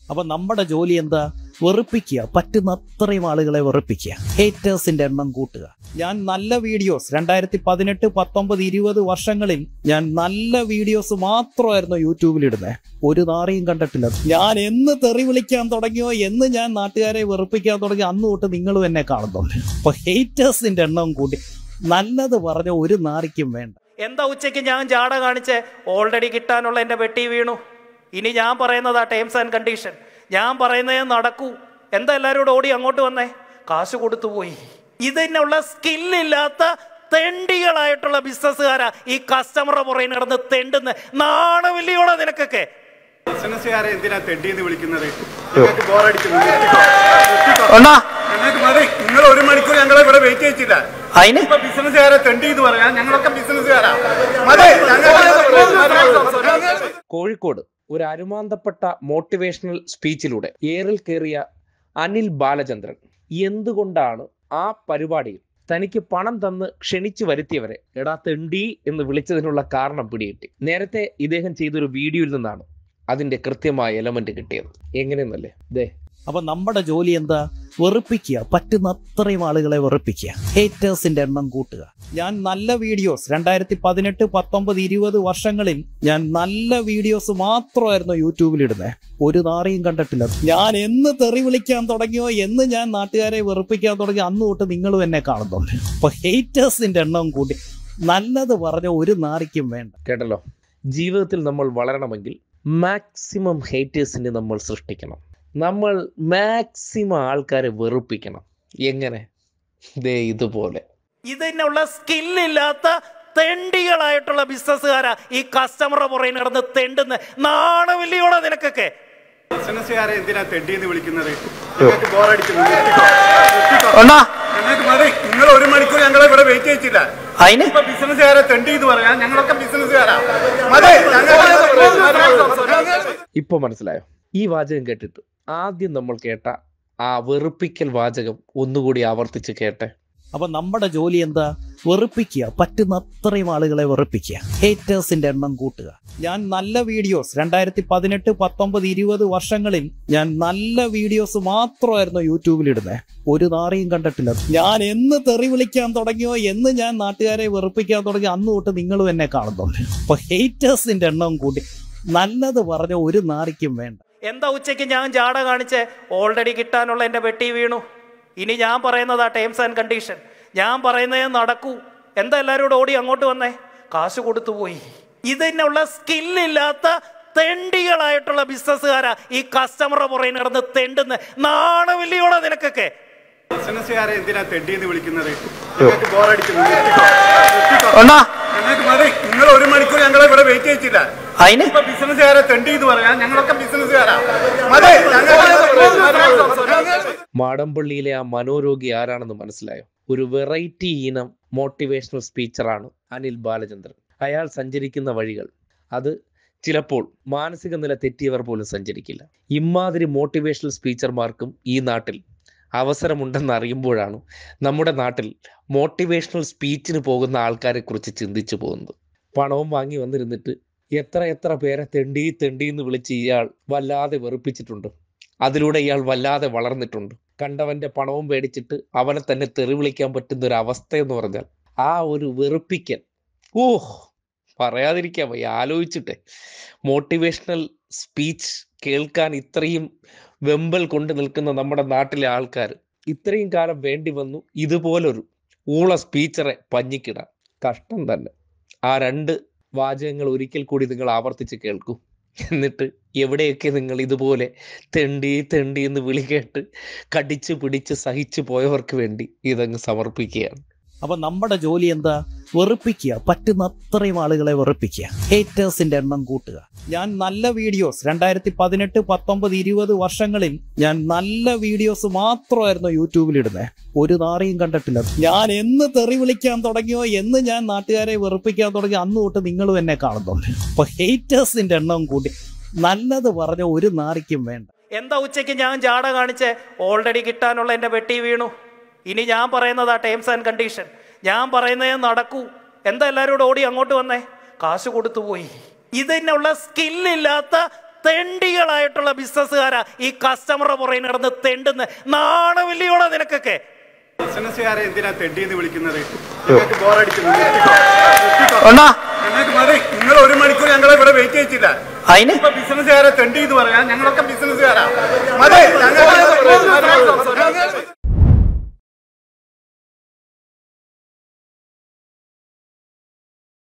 അപ്പൊ നമ്മുടെ ജോലി എന്താ? വെറുപ്പിക്കുക, പറ്റുന്ന അത്രയും ആളുകളെ വെറുപ്പിക്കുക, ഹേറ്റേഴ്സിന്റെ എണ്ണം കൂട്ടുക. ഞാൻ നല്ല വീഡിയോസ് 2018, 19, 20 വർഷങ്ങളിൽ ഞാൻ നല്ല വീഡിയോസ് മാത്രമായിരുന്നു യൂട്യൂബിൽ ഇടുന്നത്. ഒരു നാറിയും കണ്ടിട്ടില്ല. ഞാൻ എന്ന് തെറി വിളിക്കാൻ തുടങ്ങിയോ, എന്ന് ഞാൻ നാട്ടുകാരെ വെറുപ്പിക്കാൻ തുടങ്ങി, അന്ന് തൊട്ട് നിങ്ങളും എന്നെ കാണുന്നുണ്ട്. അപ്പൊ ഹേറ്റേഴ്സിന്റെ എണ്ണം കൂട്ടി. നല്ലത് പറഞ്ഞ ഒരു നാറിക്കും വേണ്ട. എന്താ ഉച്ചയ്ക്ക് ഞാൻ ജാട കാണിച്ച് ഓൾറെഡി കിട്ടാനുള്ള എൻ്റെ വെട്ടി വീണു. ഇനി ഞാൻ പറയുന്നതാ ടേംസ് ആൻഡ് കണ്ടീഷൻ. ഞാൻ പറയുന്നതേ നടക്കൂ. എന്താ എല്ലാവരോടും ഓടി അങ്ങോട്ട് വന്നേ? കാശ് കൊടുത്തു പോയി. ഇതിനുള്ള സ്കില്ലില്ലാത്ത തെണ്ടികളായിട്ടുള്ള ബിസിനസ്സുകാരാ ഈ കസ്റ്റമറുടെ പുറകെ നടന്ന് തെണ്ടുന്ന. നാണമില്ലയോടാ നിനക്കൊക്കെ? ബിസിനസ്സുകാരെ എന്തിനാ തെണ്ടിന്ന് വിളിക്കുന്നത്? നിങ്ങൾ 1 മണിക്കൂർ ഞങ്ങളെ ഇവിടെ വെയിറ്റ് ചെയ്യിച്ചില്ല. ബിസിനസ്സുകാരെ തെണ്ടി എന്ന് പറയാൻ ഞങ്ങളൊക്കെ ബിസിനസ്സുകാരാ. കോഴിക്കോട് ഒരു അരുമാന്തപ്പെട്ട മോട്ടിവേഷണൽ സ്പീച്ചിലൂടെ ഏറിൽ കയറിയ അനിൽ ബാലചന്ദ്രൻ എന്തുകൊണ്ടാണ് ആ പരിപാടിയിൽ തനിക്ക് പണം തന്ന് ക്ഷണിച്ചു വരുത്തിയവരെ എടാ തെണ്ടി എന്ന് വിളിച്ചതിനുള്ള കാരണം പിടികിട്ടി. നേരത്തെ ഇദ്ദേഹം ചെയ്തൊരു വീഡിയോയിൽ നിന്നാണ് അതിന്റെ കൃത്യമായ എലമെന്റ് കിട്ടിയത്. എങ്ങനെയെന്നല്ലേ ദേ. അപ്പൊ നമ്മുടെ ജോലി എന്താ? വെറുപ്പിക്കുക, പറ്റുന്ന അത്രയും ആളുകളെ വെറുപ്പിക്കുക, ഹേറ്റേഴ്സിന്റെ എണ്ണം കൂട്ടുക. ഞാൻ നല്ല വീഡിയോസ് 2018, 19, 20 വർഷങ്ങളിൽ ഞാൻ നല്ല വീഡിയോസ് മാത്രമായിരുന്നു യൂട്യൂബിൽ ഇടുന്നത്. ഒരു നാറിയും കണ്ടിട്ടില്ല. ഞാൻ എന്ന് തെറി വിളിക്കാൻ തുടങ്ങിയോ, എന്ന് ഞാൻ നാട്ടുകാരെ വെറുപ്പിക്കാൻ തുടങ്ങി, അന്ന് തൊട്ട് നിങ്ങളും എന്നെ കാണുന്നുണ്ട്. അപ്പൊ ഹേറ്റേഴ്സിന്റെ എണ്ണം കൂട്ടി. നല്ലത് പറഞ്ഞ ഒരു നാറിക്കും വേണ്ട. കേട്ടല്ലോ, ജീവിതത്തിൽ നമ്മൾ വളരണമെങ്കിൽ മാക്സിമം ഹേറ്റേഴ്സിനെ നമ്മൾ സൃഷ്ടിക്കണം. നമ്മൾ മാക്സിമം ആൾക്കാരെ വെറുപ്പിക്കണം. എങ്ങനെ? ദേ ഇതുപോലെ. ഇതിനുള്ള സ്കില്ലില്ലാത്ത തെണ്ടികളായിട്ടുള്ള ബിസിനസ്സുകാരാ ഈ കസ്റ്റമറുടെ പുറകെ നടന്ന് തെണ്ടുന്ന. നാണമില്ലയോടാ നിനക്കൊക്കെ? ബിസിനസ്സുകാരെ എന്തിനാ തെണ്ടിന്ന് വിളിക്കുന്നത്? നിങ്ങൾ 1 മണിക്കൂർ ഞങ്ങളെ ഇവിടെ വെയിറ്റ് ചെയ്യിച്ചില്ല. ബിസിനസ്സുകാരെ തെണ്ടി എന്ന് പറയാൻ ഞങ്ങളൊക്കെ ബിസിനസ്സുകാരാ. ഇപ്പൊ മനസ്സിലായോ? ഈ വാചകം കേട്ടിട്ട് ആദ്യം നമ്മൾ കേട്ട ആ വെറുപ്പിക്കൽ വാചകം ഒന്നുകൂടി ആവർത്തിച്ച് കേട്ടെ. അപ്പൊ നമ്മുടെ ജോലി എന്താ? വെറുപ്പിക്കുക, പറ്റുന്ന അത്രയും ആളുകളെ വെറുപ്പിക്കുക, ഹേറ്റേഴ്സിന്റെ എണ്ണം കൂട്ടുക. ഞാൻ നല്ല വീഡിയോസ് 2018, 19, 20 വർഷങ്ങളിൽ ഞാൻ നല്ല വീഡിയോസ് മാത്രമായിരുന്നു യൂട്യൂബിൽ ഇടുന്നത്. ഒരു നാറിയും കണ്ടിട്ടില്ല. ഞാൻ എന്ന് തെറി വിളിക്കാൻ തുടങ്ങിയോ, എന്ന് ഞാൻ നാട്ടുകാരെ വെറുപ്പിക്കാൻ തുടങ്ങി, അന്ന് തൊട്ട് നിങ്ങളും എന്നെ കാണുന്നുണ്ട്. അപ്പൊ ഹേറ്റേഴ്സിന്റെ എണ്ണം കൂട്ടി. നല്ലത് പറഞ്ഞ ഒരു നാറിക്കും വേണ്ട. എന്താ ഉച്ചയ്ക്ക് ഞാൻ ജാട കാണിച്ച് ഓൾറെഡി കിട്ടാനുള്ള എൻ്റെ വെട്ടി വീണു. ഇനി ഞാൻ പറയുന്നതാ ടേംസ് ആൻഡ് കണ്ടീഷൻ. ഞാൻ പറയുന്നതേ നടക്കൂ. എന്താ എല്ലാവരോടും ഓടി അങ്ങോട്ട് വന്നേ? കാശ് കൊടുത്തു പോയി. ഇതിനുള്ള സ്കില്ലില്ലാത്ത തെണ്ടികളായിട്ടുള്ള ബിസിനസ്സുകാരാ ഈ കസ്റ്റമറുടെ പുറകെ നടന്ന് തെണ്ടുന്ന. നാണമില്ലയോടാ നിനക്കൊക്കെ? ബിസിനസ്സുകാരെ എന്തിനാ തെണ്ടിന്ന് വിളിക്കുന്നത്? നിങ്ങൾ 1 മണിക്കൂർ ഞങ്ങളെ ഇവിടെ വെയിറ്റ് ചെയ്യിച്ചില്ല. ബിസിനസ്സുകാരെ തെണ്ടി എന്ന് പറയാൻ ഞങ്ങളൊക്കെ ബിസിനസ്സുകാരാ. മാടമ്പള്ളിയിലെ ആ മനോരോഗി ആരാണെന്ന് മനസ്സിലായോ? ഒരു വെറൈറ്റി ഇനം മോട്ടിവേഷണൽ സ്പീച്ചറാണ് അനിൽ ബാലചന്ദ്രൻ. അയാൾ സഞ്ചരിക്കുന്ന വഴികൾ അത് ചിലപ്പോൾ മാനസിക നില തെറ്റിയവർ പോലും സഞ്ചരിക്കില്ല. ഇമാതിരി മോട്ടിവേഷണൽ സ്പീച്ചർമാർക്കും ഈ നാട്ടിൽ അവസരമുണ്ടെന്ന് അറിയുമ്പോഴാണ് നമ്മുടെ നാട്ടിൽ മോട്ടിവേഷണൽ സ്പീച്ചിന് പോകുന്ന ആൾക്കാരെ കുറിച്ച് ചിന്തിച്ചു പോകുന്നത്. പണവും വാങ്ങി വന്നിരുന്നിട്ട് എത്ര പേരെ തെണ്ടി എന്ന് വിളിച്ച് ഇയാൾ വല്ലാതെ വെറുപ്പിച്ചിട്ടുണ്ട്. അതിലൂടെ ഇയാൾ വല്ലാതെ വളർന്നിട്ടുണ്ട്. കണ്ടവന്റെ പണവും പേടിച്ചിട്ട് അവനെ തന്നെ തെറി വിളിക്കാൻ പറ്റുന്ന ഒരു അവസ്ഥ എന്ന് പറഞ്ഞാൽ ആ ഒരു വെറുപ്പിക്കൽ, പറയാതിരിക്കാൻ വയ്യ. ആലോചിച്ചിട്ടെ, മോട്ടിവേഷണൽ സ്പീച്ച് കേൾക്കാൻ ഇത്രയും വെമ്പൽ കൊണ്ട് നിൽക്കുന്ന നമ്മുടെ നാട്ടിലെ ആൾക്കാർ ഇത്രയും കാലം വേണ്ടി വന്നു ഇതുപോലൊരു ഊള സ്പീച്ചറെ പഞ്ഞിക്കിടാൻ. കഷ്ടം തന്നെ. ആ 2 വാചകങ്ങൾ ഒരിക്കൽ കൂടി നിങ്ങൾ ആവർത്തിച്ച് കേൾക്കൂ. എന്നിട്ട് എവിടെയൊക്കെ നിങ്ങൾ ഇതുപോലെ തെണ്ടി എന്ന് വിളി കേട്ട് കടിച്ചു പിടിച്ച് സഹിച്ചു പോയവർക്ക് വേണ്ടി ഇതങ്ങ് സമർപ്പിക്കുകയാണ്. അപ്പൊ നമ്മുടെ ജോലി എന്താ? വെറുപ്പിക്കുക, പറ്റുന്ന അത്രയും ആളുകളെ വെറുപ്പിക്കുക, ഹേറ്റേഴ്സിന്റെ എണ്ണം കൂട്ടുക. ഞാൻ നല്ല വീഡിയോസ് 2018, 19, 20 വർഷങ്ങളിൽ ഞാൻ നല്ല വീഡിയോസ് മാത്രമായിരുന്നു യൂട്യൂബിൽ ഇടുന്നത്. ഒരു നാറിയും കണ്ടിട്ടില്ല. ഞാൻ എന്ന് തെറി വിളിക്കാൻ തുടങ്ങിയോ, എന്ന് ഞാൻ നാട്ടുകാരെ വെറുപ്പിക്കാൻ തുടങ്ങി, അന്ന് തൊട്ട് നിങ്ങളും എന്നെ കാണുന്നുണ്ട്. അപ്പൊ ഹേറ്റേഴ്സിന്റെ എണ്ണം കൂട്ടി. നല്ലത് പറഞ്ഞ ഒരു നാറിക്കും വേണ്ട. എന്താ ഉച്ചയ്ക്ക് ഞാൻ ജാട കാണിച്ച് ഓൾറെഡി കിട്ടാനുള്ള എൻ്റെ വെട്ടി വീണു. ഇനി ഞാൻ പറയുന്നതാ ടേംസ് ആൻഡ് കണ്ടീഷൻ. ഞാൻ പറയുന്നതേ നടക്കൂ. എന്താ എല്ലാവരോടും ഓടി അങ്ങോട്ട് വന്നേ? കാശ് കൊടുത്തു പോയി. ഇതിനുള്ള സ്കില്ലില്ലാത്ത തെണ്ടികളായിട്ടുള്ള ബിസിനസ്സുകാരാ ഈ കസ്റ്റമറുടെ പുറകെ നടന്ന് തെണ്ടുന്ന. നാണമില്ലയോടെ നിനക്കൊക്കെ? ബിസിനസ്സുകാരെ എന്തിനാ തെണ്ടിന്ന് വിളിക്കുന്നത്? നിങ്ങൾ 1 മണിക്കൂർ ഞങ്ങളെ ഇവിടെ വെയിറ്റ് ചെയ്യിച്ചില്ല. അതിന് ബിസിനസ്സുകാരെ തെണ്ടി എന്ന് പറയാം. ഞങ്ങളൊക്കെ ബിസിനസ്സുകാരാ.